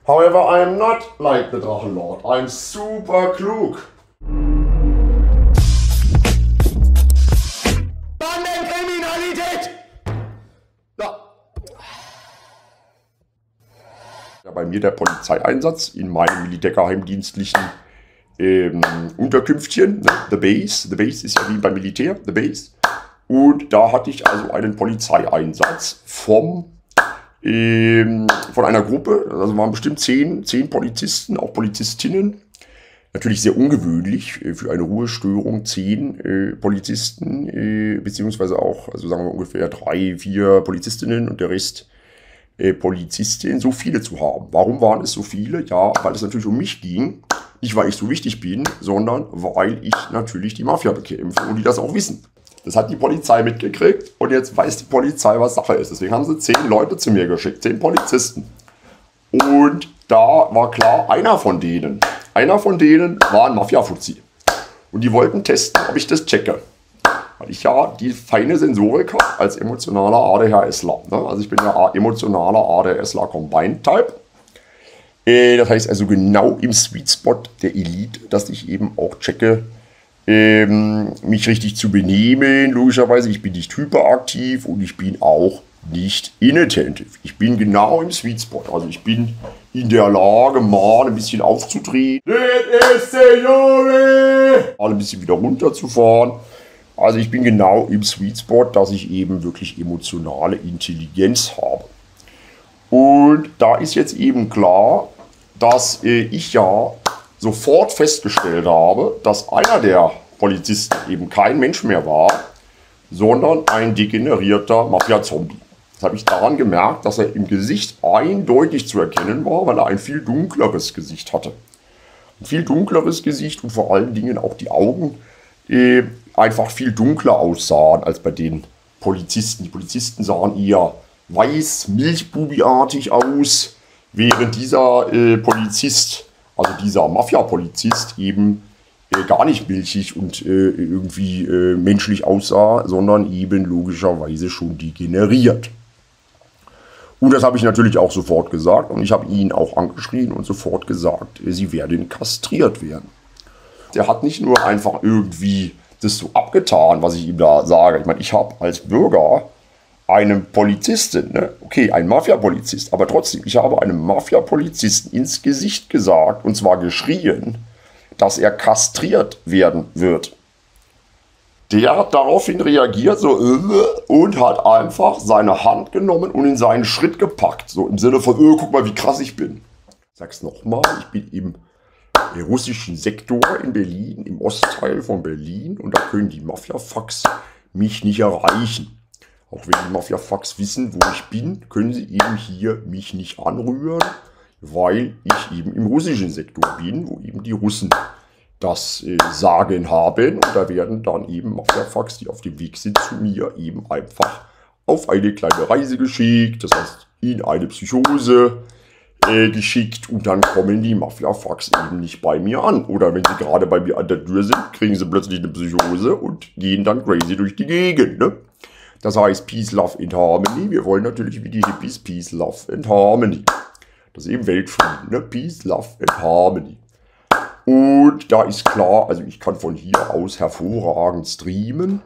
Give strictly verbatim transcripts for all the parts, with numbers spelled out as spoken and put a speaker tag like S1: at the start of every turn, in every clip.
S1: However, I am not like the Drachenlord. I'm super klug. Bandenkriminalität! Ja. Ja, bei mir der Polizeieinsatz in meinem militärgeheimdienstlichen ähm, Unterkünftchen, ne? The Base. The Base ist ja wie beim Militär, The Base. Und da hatte ich also einen Polizeieinsatz vom Ähm, von einer Gruppe, also waren bestimmt zehn, zehn Polizisten, auch Polizistinnen. Natürlich sehr ungewöhnlich äh, für eine Ruhestörung, zehn äh, Polizisten, äh, beziehungsweise auch, also sagen wir ungefähr drei, vier Polizistinnen und der Rest äh, Polizistinnen, so viele zu haben. Warum waren es so viele? Ja, weil es natürlich um mich ging. Nicht, weil ich so wichtig bin, sondern weil ich natürlich die Mafia bekämpfe und die das auch wissen. Das hat die Polizei mitgekriegt und jetzt weiß die Polizei, was Sache ist. Deswegen haben sie zehn Leute zu mir geschickt, zehn Polizisten. Und da war klar, einer von denen, einer von denen war ein Mafia-Fuzzi. Und die wollten testen, ob ich das checke. Weil ich ja die feine Sensorik habe als emotionaler ADHSler. Also ich bin ja emotionaler ADHSler Combined Type. Das heißt also genau im Sweet Spot der Elite, dass ich eben auch checke, Ähm, mich richtig zu benehmen, logischerweise. Ich bin nicht hyperaktiv und ich bin auch nicht inattentive. Ich bin genau im Sweet Spot. Also ich bin in der Lage, mal ein bisschen aufzudrehen, mal ein bisschen wieder runterzufahren. Also ich bin genau im Sweet Spot, dass ich eben wirklich emotionale Intelligenz habe. Und da ist jetzt eben klar, dass äh, ich ja sofort festgestellt habe, dass einer der Polizisten eben kein Mensch mehr war, sondern ein degenerierter Mafia-Zombie. Das habe ich daran gemerkt, dass er im Gesicht eindeutig zu erkennen war, weil er ein viel dunkleres Gesicht hatte. Ein viel dunkleres Gesicht und vor allen Dingen auch die Augen äh, einfach viel dunkler aussahen als bei den Polizisten. Die Polizisten sahen eher weiß, milchbubiartig aus, während dieser äh, Polizist, also dieser Mafia-Polizist, eben äh, gar nicht milchig und äh, irgendwie äh, menschlich aussah, sondern eben logischerweise schon degeneriert. Und das habe ich natürlich auch sofort gesagt und ich habe ihn auch angeschrien und sofort gesagt, äh, sie werden kastriert werden. Der hat nicht nur einfach irgendwie das so abgetan, was ich ihm da sage. Ich meine, ich habe als Bürger einem Polizisten, ne? Okay, ein Mafia-Polizist, aber trotzdem, ich habe einem Mafia-Polizisten ins Gesicht gesagt, und zwar geschrien, dass er kastriert werden wird. Der hat daraufhin reagiert so und hat einfach seine Hand genommen und in seinen Schritt gepackt. So im Sinne von, oh, guck mal, wie krass ich bin. Ich sag's nochmal, ich bin im russischen Sektor in Berlin, im Ostteil von Berlin, und da können die Mafia-Fucks mich nicht erreichen. Auch wenn die Mafia-Fucks wissen, wo ich bin, können sie eben hier mich nicht anrühren, weil ich eben im russischen Sektor bin, wo eben die Russen das äh, Sagen haben. Und da werden dann eben Mafia-Fucks, die auf dem Weg sind zu mir, eben einfach auf eine kleine Reise geschickt, das heißt in eine Psychose äh, geschickt, und dann kommen die Mafia-Fucks eben nicht bei mir an. Oder wenn sie gerade bei mir an der Tür sind, kriegen sie plötzlich eine Psychose und gehen dann crazy durch die Gegend, ne? Das heißt Peace, Love and Harmony. Wir wollen natürlich wie die Hippies Peace, Love and Harmony. Das ist eben Weltfrieden, ne? Peace, Love and Harmony. Und da ist klar, also ich kann von hier aus hervorragend streamen,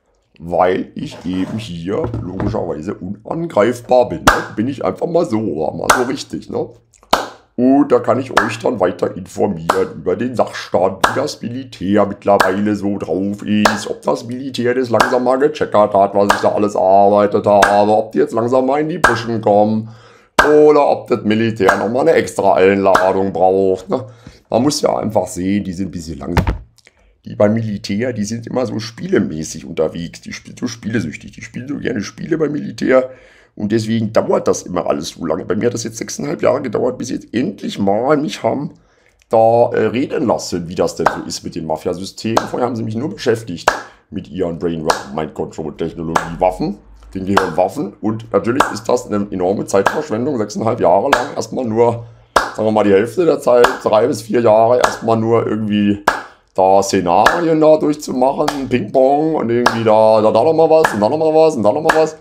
S1: weil ich eben hier logischerweise unangreifbar bin. Ne? Bin ich einfach mal so, mal so richtig, ne? Und da kann ich euch dann weiter informieren über den Sachstand, wie das Militär mittlerweile so drauf ist, ob das Militär das langsam mal gecheckert hat, was ich da alles erarbeitet habe, ob die jetzt langsam mal in die Buschen kommen oder ob das Militär nochmal eine extra Einladung braucht. Ne? Man muss ja einfach sehen, die sind ein bisschen langsam. Die beim Militär, die sind immer so spielemäßig unterwegs, die sind so spielesüchtig, die spielen so gerne Spiele beim Militär. Und deswegen dauert das immer alles so lange. Bei mir hat das jetzt sechseinhalb Jahre gedauert, bis jetzt endlich mal mich haben da äh, reden lassen, wie das denn so ist mit den Mafia-Systemen. Vorher haben sie mich nur beschäftigt mit ihren Brain-Mind-Control-Technologie-Waffen, den Gehirnwaffen. Und natürlich ist das eine enorme Zeitverschwendung, sechseinhalb Jahre lang. Erstmal nur, sagen wir mal, die Hälfte der Zeit, drei bis vier Jahre, erstmal nur irgendwie da Szenarien da durchzumachen, Ping-Pong und irgendwie da, da, da nochmal was und da nochmal was und da nochmal was.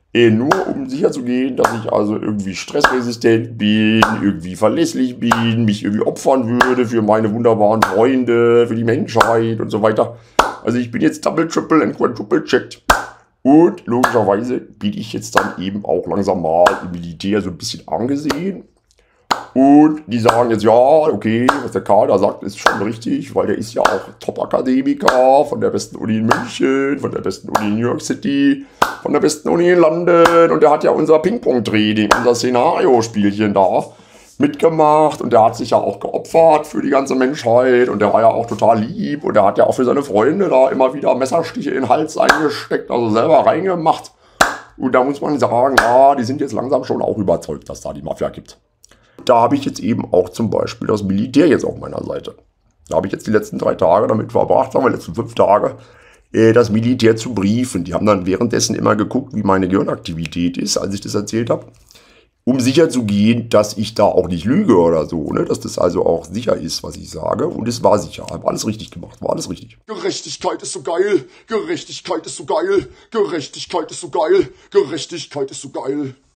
S1: Äh, nur um sicher zu gehen, dass ich also irgendwie stressresistent bin, irgendwie verlässlich bin, mich irgendwie opfern würde für meine wunderbaren Freunde, für die Menschheit und so weiter. Also ich bin jetzt double, triple und quadruple checked. Und logischerweise bin ich jetzt dann eben auch langsam mal im Militär so ein bisschen angesehen. Und die sagen jetzt, ja, okay, was der Karl da sagt, ist schon richtig, weil der ist ja auch Top-Akademiker von der besten Uni in München, von der besten Uni in New York City, von der besten Uni in London. Und der hat ja unser Ping-Pong-Training, unser Szenario-Spielchen da mitgemacht. Und der hat sich ja auch geopfert für die ganze Menschheit. Und der war ja auch total lieb. Und der hat ja auch für seine Freunde da immer wieder Messerstiche in den Hals eingesteckt, also selber reingemacht. Und da muss man sagen, ja, die sind jetzt langsam schon auch überzeugt, dass da die Mafia gibt. Da habe ich jetzt eben auch zum Beispiel das Militär jetzt auf meiner Seite. Da habe ich jetzt die letzten drei Tage damit verbracht, sagen wir, die letzten fünf Tage, äh, das Militär zu briefen. Die haben dann währenddessen immer geguckt, wie meine Gehirnaktivität ist, als ich das erzählt habe, um sicher zu gehen, dass ich da auch nicht lüge oder so, ne? Dass das also auch sicher ist, was ich sage. Und es war sicher, habe alles richtig gemacht, war alles richtig.
S2: Gerechtigkeit ist so geil, Gerechtigkeit ist so geil, Gerechtigkeit ist so geil, Gerechtigkeit ist so geil.